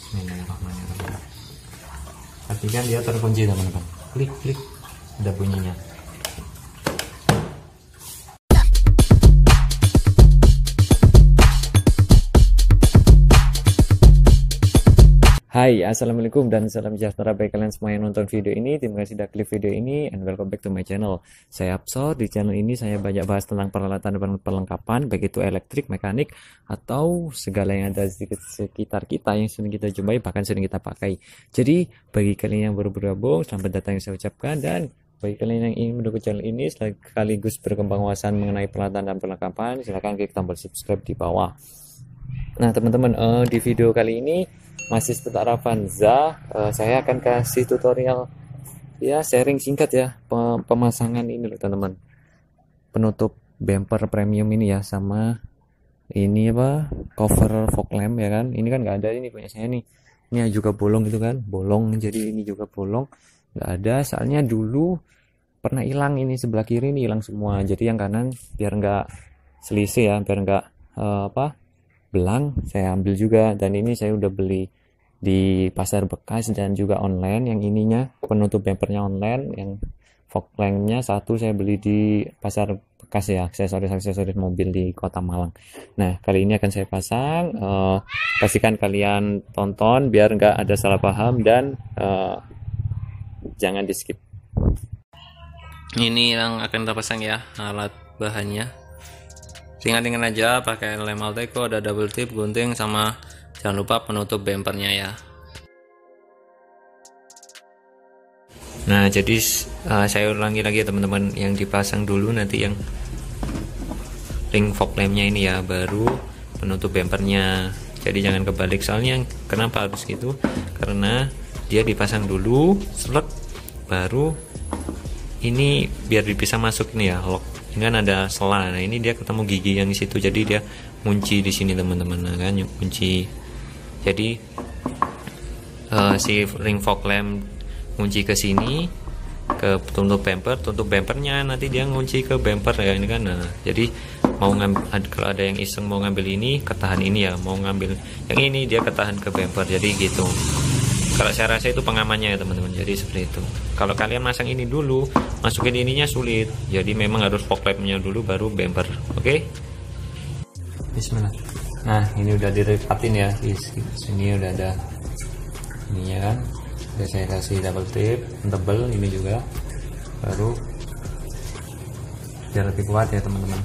Bismillahirrahmanirrahim. Pastikan dia terkunci teman-teman. Klik klik, ada bunyinya. Hai, assalamualaikum dan salam sejahtera bagi kalian semua yang nonton video ini. Terima kasih sudah klik video ini and welcome back to my channel. Saya Absor. Di channel ini saya banyak bahas tentang peralatan dan perlengkapan, baik itu elektrik, mekanik, atau segala yang ada di sekitar kita yang sering kita jumpai, bahkan sering kita pakai. Jadi bagi kalian yang baru bergabung, selamat datang yang saya ucapkan, dan bagi kalian yang ingin mendukung channel ini sekaligus berkembang wawasan mengenai peralatan dan perlengkapan, silahkan klik tombol subscribe di bawah. Nah teman-teman, di video kali ini masih seputar Avanza, saya akan kasih tutorial ya, sharing singkat ya, pemasangan ini loh teman-teman, penutup bumper premium ini ya, sama ini apa, cover fog lamp ya kan. Ini kan nggak ada, ini punya saya nih, ini juga bolong gitu kan, bolong, jadi ini juga bolong, nggak ada, soalnya dulu pernah hilang, ini sebelah kiri ini hilang semua, jadi yang kanan biar nggak selisih ya, biar nggak belang, saya ambil juga. Dan ini saya udah beli di pasar bekas dan juga online, yang ininya penutup bumpernya online, yang fog lampnya satu saya beli di pasar bekas ya, aksesoris mobil di Kota Malang. Nah kali ini akan saya pasang, pastikan kalian tonton biar nggak ada salah paham, dan jangan di skip. Ini yang akan kita pasang ya, alat bahannya ringan-ringan aja, pakai lem Alteco, ada double tip, gunting, sama jangan lupa penutup bumpernya ya. Nah jadi saya ulangi lagi ya teman-teman, yang dipasang dulu nanti yang ring fog lampnya ini ya, baru penutup bumpernya. Jadi jangan kebalik, soalnya kenapa harus gitu, karena dia dipasang dulu selek, baru ini biar bisa masuk ini ya, lock. Ini kan ada sela, nah ini dia ketemu gigi yang di situ, jadi dia kunci di sini teman-teman. Nah kan kunci, jadi si ring fog lamp kunci ke sini, ke tutup bumper, tutup bumpernya nanti dia ngunci ke bumper ya, ini kan. Nah jadi mau ngambil, kalau ada yang iseng mau ngambil ini, ketahan ini ya, mau ngambil yang ini dia ketahan ke bumper, jadi gitu. Kalau saya rasa itu pengamannya ya teman-teman, jadi seperti itu. Kalau kalian masang ini dulu, masukin ininya sulit, jadi memang harus fog lampnya dulu baru bumper. Oke? Bismillah. Nah ini udah direpatin ya, di sini udah ada ininya kan, udah saya kasih double tape tebel ini juga, baru biar lebih kuat ya teman-teman.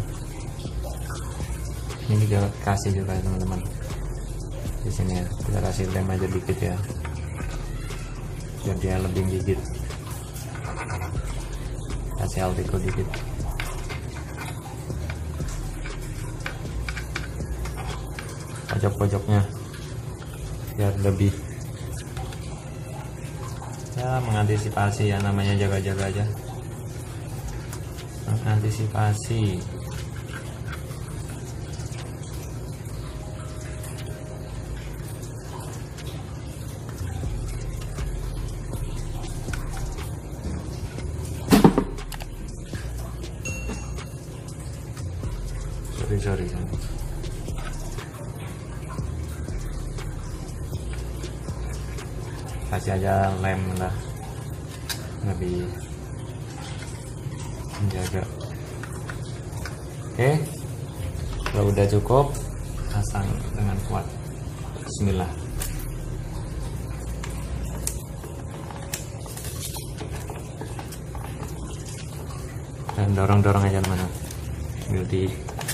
Ini juga kasih juga teman-teman di sini ya, kita kasih lem aja dikit ya, biar dia lebih gigit. Kasih Alteco dikit, pojok-pojoknya biar lebih ya, mengantisipasi ya, namanya jaga-jaga aja, mengantisipasi. sorry kasih aja lem lah, lebih menjaga. Oke, kalau udah cukup pasang dengan kuat. Bismillah. Dan dorong-dorong aja teman-teman, biar di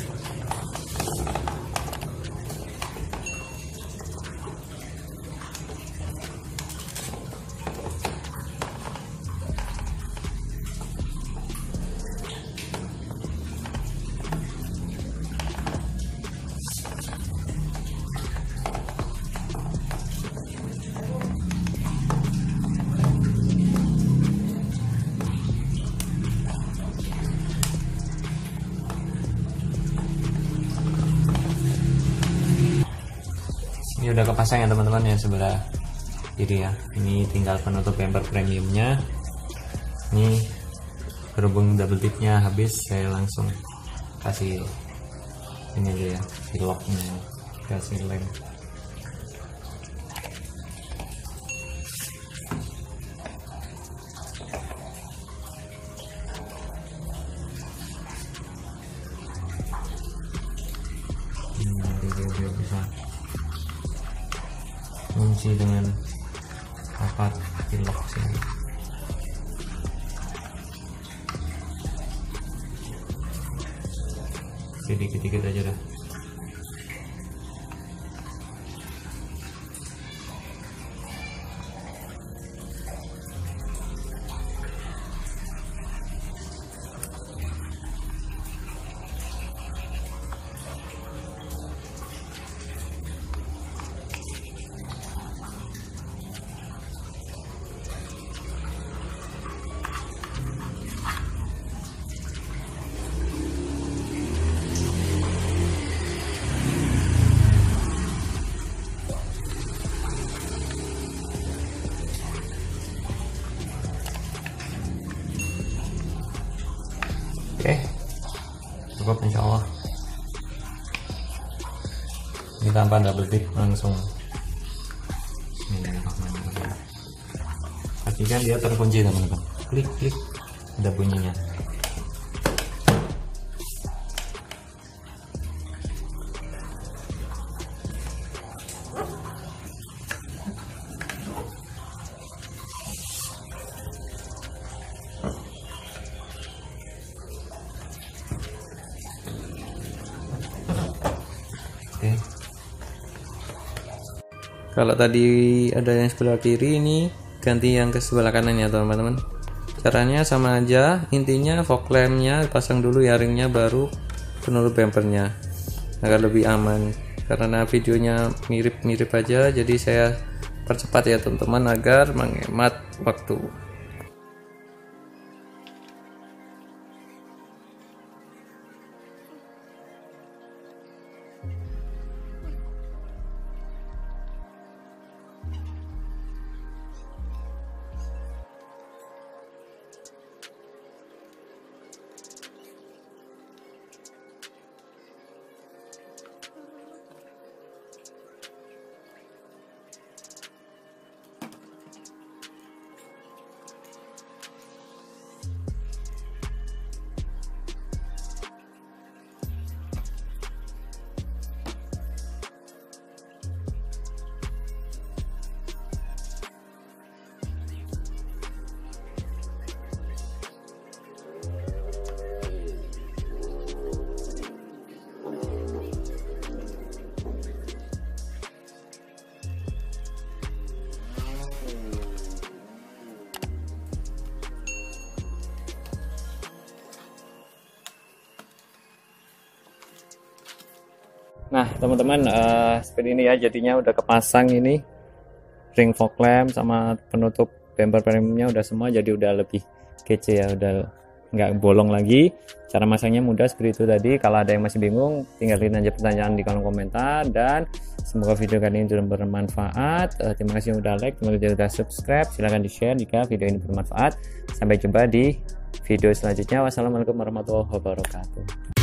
ini udah kepasang ya teman-teman ya, sebelah kiri ya. Ini tinggal penutup bumper premiumnya. Ini berhubung double tipnya habis, saya langsung kasih ini aja ya, si locknya, kasih lem. kunci dengan rapat di lock sini. Dikit-dikit aja dah. Oke, cukup insya Allah. Ini tanpa double tip langsung. Pastikan dia terkunci teman-teman. Klik klik, ada bunyinya. Oke. Kalau tadi ada yang sebelah kiri, ini ganti yang ke sebelah kanan ya teman-teman. Caranya sama aja, intinya fog lampnya pasang dulu ya, ringnya baru penutup bumpernya agar lebih aman. Karena videonya mirip-mirip aja, jadi saya percepat ya teman-teman agar menghemat waktu. Nah teman-teman, seperti ini ya jadinya, udah kepasang ini ring fog lamp sama penutup bumper premiumnya udah semua, jadi udah lebih kece ya, udah nggak bolong lagi. Cara masangnya mudah seperti itu tadi. Kalau ada yang masih bingung, tinggalin aja pertanyaan di kolom komentar, dan semoga video kali ini sudah bermanfaat. Terima kasih yang udah like, terima kasih yang udah subscribe, silahkan di share jika video ini bermanfaat. Sampai jumpa di video selanjutnya. Wassalamualaikum warahmatullahi wabarakatuh.